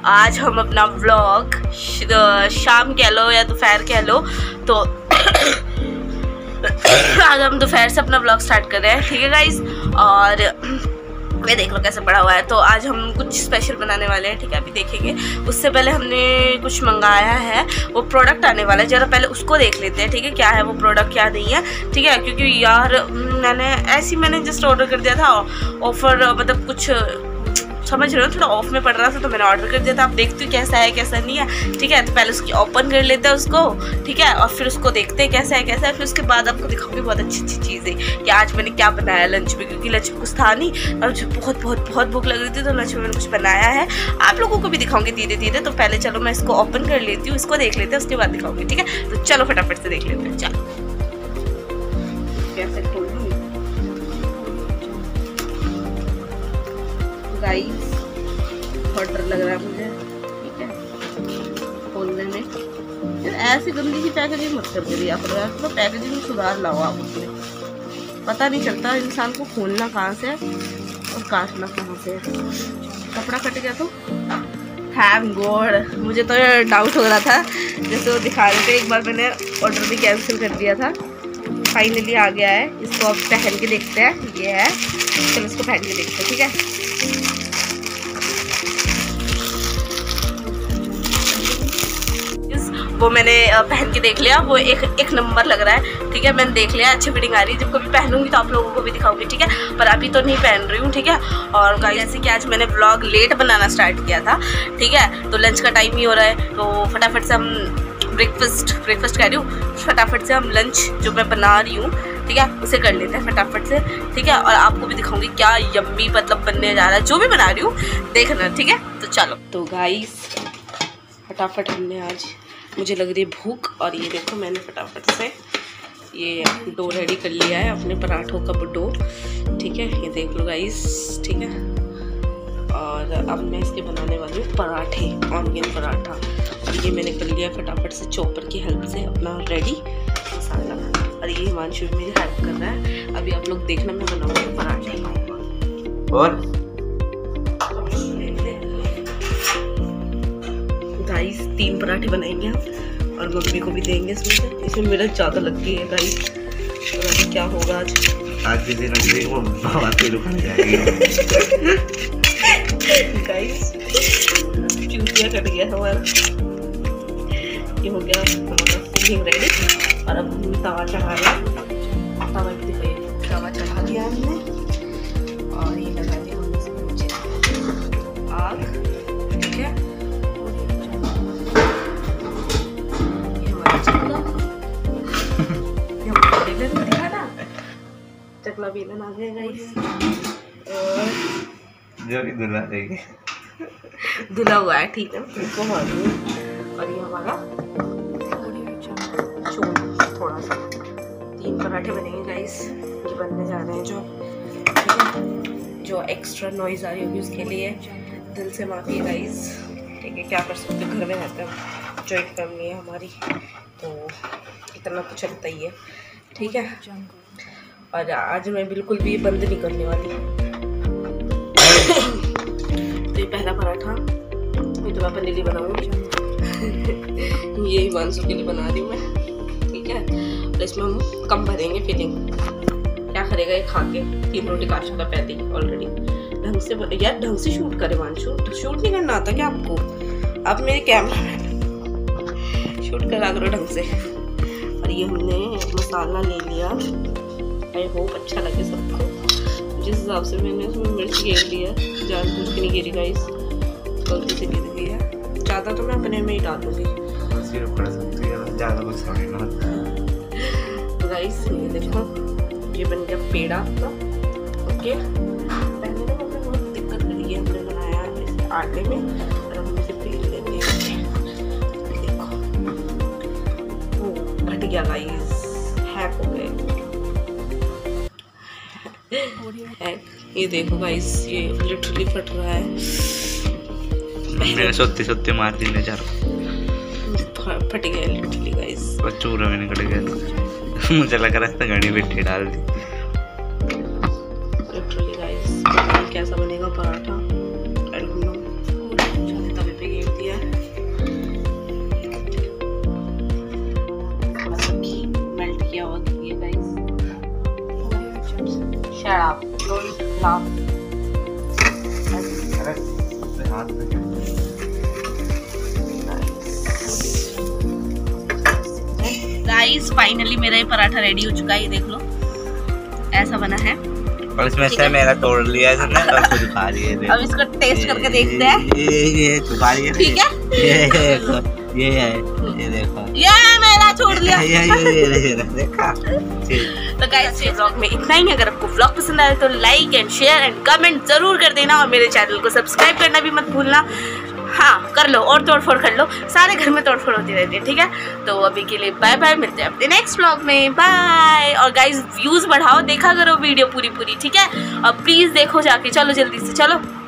आज हम अपना व्लॉग शाम कह लो या दोपहर कह लो, तो आज हम दोपहर से अपना व्लॉग स्टार्ट कर रहे हैं, ठीक है गाइस। और ये देख लो कैसे पड़ा हुआ है। तो आज हम कुछ स्पेशल बनाने वाले हैं, ठीक है, अभी देखेंगे। उससे पहले हमने कुछ मंगाया है, वो प्रोडक्ट आने वाला है, जरा पहले उसको देख लेते हैं, ठीक है, क्या है वो प्रोडक्ट, क्या नहीं है, ठीक है। क्योंकि यार मैंने जस्ट ऑर्डर कर दिया था, ऑफर मतलब कुछ समझ रहे हो, थोड़ा ऑफ में पड़ रहा था तो मैंने ऑर्डर कर दिया था। आप देखते हो कैसा है कैसा नहीं है, ठीक है। तो पहले उसकी ओपन कर लेते हैं उसको, ठीक है, और फिर उसको देखते हैं कैसा है कैसा है। फिर उसके बाद आपको दिखाऊंगी बहुत अच्छी अच्छी चीज़ें कि आज मैंने क्या बनाया लंच में, क्योंकि लंच में कुछ था नहीं और मुझे बहुत बहुत बहुत भूख लग रही थी, तो लंच में मैंने कुछ बनाया है। आप लोगों को भी दिखाऊंगी धीरे धीरे। तो पहले चलो मैं इसको ओपन कर लेती हूँ, इसको देख लेते हैं, उसके बाद दिखाऊंगी, ठीक है। तो चलो फटाफट से देख लेते हैं। चलो कैसे खोल गाइस, बहुत डर लग रहा है मुझे, ठीक है, खोलने में। यार ऐसी गंदी सी पैकेजिंग मत कर दे आप लोग, तो पैकेजिंग में सुधार लाओ आप उसमें। पता नहीं चलता इंसान को खोलना कहाँ से और काटना कहाँ से। कपड़ा कट गया तो थैंक गॉड। मुझे तो डाउट हो रहा था, जैसे वो दिखा रहे थे। एक बार मैंने ऑर्डर भी कैंसिल कर दिया था, फाइनली आ गया है। इसको अब पहन के देखते हैं, ये है, चलो इसको पहन के देखते हैं, ठीक है। वो मैंने पहन के देख लिया, वो एक नंबर लग रहा है, ठीक है। मैंने देख लिया, अच्छी फिटिंग आ रही है। जब कभी पहनूंगी तो आप लोगों को भी दिखाऊंगी, ठीक है, पर अभी तो नहीं पहन रही हूँ, ठीक है। और गाइस जैसे कि आज मैंने व्लॉग लेट बनाना स्टार्ट किया था, ठीक है, तो लंच का टाइम ही हो रहा है, तो फटाफट से हम ब्रेकफास्ट कह रही हूँ, फटाफट से हम लंच जो मैं बना रही हूँ, ठीक है, उसे कर लेते हैं फटाफट से, ठीक है। और आपको भी दिखाऊंगी क्या यम्मी मतलब बनने जा रहा है, जो भी बना रही हूँ देखना, ठीक है। तो चलो, तो गाइस फटाफट हमने आज, मुझे लग रही है भूख, और ये देखो मैंने फटाफट से ये डो रेडी कर लिया है, अपने पराठों का डो, ठीक है, ये देख लो गाइस, ठीक है। और अब मैं इसके बनाने वाली हूँ पराठे, ऑनियन पराठा। और ये मैंने कर लिया फटाफट से चॉपर की हेल्प से अपना रेडी मसाला। और ये हिमांशु मेरी हेल्प कर रहा है। अभी आप लोग देखना, मैं बनाऊँगी पराठे। और गाइस 3 पराठे बनाएंगे हम, और मम्मी को भी देंगे इसमें मेहनत ज़्यादा लगती है गाइस। और अभी क्या होगा आज के दिन वो दुकान जाएगी गाइस। चूतिया कट गया हमारा, ये हो गया हमारा फिलिंग रेडी। और अब हम तवा चढ़ा रहे हैं, तवा भी दिखाइए, तवा चढ़ा दिया हमने, और ये लगा दिया हमने इसमें नीचे आग, ठीक है। चकला बेलन आ गया गाइस, और जो भी धुला देंगे, धुला हुआ है, ठीक है, इसको मारूंगी। और ये हमारा थोड़ा सा 3 पराठे बनेंगे गाइस, ये बनने जा रहे हैं जो, ठीक है। जो एक्स्ट्रा नॉइज़ आ रही होगी उसके लिए दिल से माफ़ी है गाइस, ठीक है। क्या कर सकते, घर में रहते हैं, जॉइंट फैमिली है हमारी, तो इतना तो चलता ही है, ठीक है। और आज मैं बिल्कुल भी बंद नहीं करने वाली। तो ये पहला पराठा, ये तो मैं अपने लिए बनाऊंगी ये हिमांशु के लिए बना रही हूँ मैं, ठीक है। तो इसमें हम कम भरेंगे फिलिंग, क्या करेगा ये खा के, 3 रोटी खा चुका पहले ही ऑलरेडी। ढंग से यार, ढंग से शूट करे हिमांशु, शूट नहीं करना आता क्या आपको? आप मेरे कैमरा मैन, शूट करा करो ढंग से। और ये हमने मसाला ले लिया, आई होप अच्छा लगे सबको। जिस हिसाब से मैंने उसमें मिर्च घेर लिया, जानबूझ के नहीं घेरी गाइस, गलती से गिर गई है। ज़्यादा तो मैं अपने में ही डालूंगी, ज़्यादा कुछ तो गाइस ये देखो, ये बन गया पेड़ा आपका, ओके। पहले तो हमने बहुत दिक्कत करी है, हमने बनाया इसे आटे में, और हम इसे पेड़ लेंगे, देखो वो फट गया गाइस, हैक हो गए। ये देखो गाइस, ये लिटरली फट रहा है, मैंने सोते मार दी नजर, फट गया लिटरली गाइस, और चूरा में निकल गया। मुझे लग रहा था घड़ी बिट्टी डाल दी लिटरली गाइस। कैसा बनेगा पराठा, आई डोंट नो। तवे पे ये गाइस फाइनली मेरा ये पराठा रेडी हो चुका है, ये देख लो ऐसा बना है। और इसमें से मेरा तोड़ लिया है ना, और कुछ खा रही है। अब इसको टेस्ट करके देखते हैं। ये छुपा रही है, ठीक है, ये है, ये देखो, ये मेरा छोड़ लिया। ये देखा। तो गाइस ये व्लॉग में इतना ही। अगर आपको व्लॉग पसंद आए तो like and share and comment जरूर कर देना, और मेरे चैनल को सब्सक्राइब करना भी मत भूलना। हाँ कर लो, और तोड़फोड़ कर लो, सारे घर में तोड़फोड़ होती रहती है, ठीक है। तो अभी के लिए बाय बाय, मिलते हैं अपने नेक्स्ट व्लॉग में, बाय। और गाइस व्यूज बढ़ाओ, देखा करो वीडियो पूरी, ठीक है। अब प्लीज देखो जाके, चलो जल्दी से चलो।